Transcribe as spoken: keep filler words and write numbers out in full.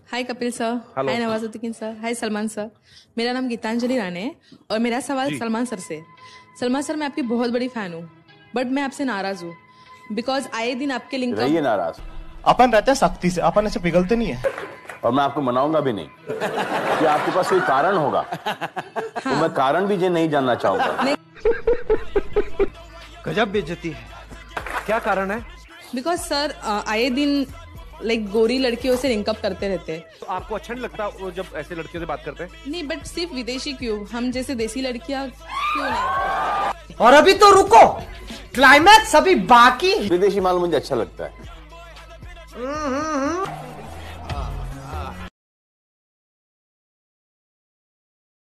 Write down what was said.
हाय Kapil sir, hi Nawazuddin sir, hi Salman sir. मेरा नाम गीतांजलि राणे है और मेरा सवाल सलमान सर से। सलमान सर, मैं आपकी बहुत बड़ी फैन हूँ, बट मैं आपसे नाराज हूँ बिकॉज आए दिन आपके लिंक रहिए नाराज। अपन रहते हैं सख्ती से, अपन ऐसे पिघलते नहीं है और मैं आपको मनाऊंगा भी नहीं कि आपके पास कोई कारण होगा। हाँ। तो मैं कारण भी जे नहीं जानना चाहूंगा। गजब बेइज्जती है। क्या कारण है? बिकॉज सर आए दिन लाइक like, गोरी लड़कियों से लिंकअप करते रहते हैं। तो आपको अच्छा नहीं लगता वो जब ऐसे लड़कियों से बात करते हैं? नहीं, बट सिर्फ विदेशी क्यों, हम जैसे देसी लड़कियां क्यों नहीं? और अभी तो रुको, क्लाइमैक्स अभी बाकी। विदेशी माल मुझे अच्छा लगता है।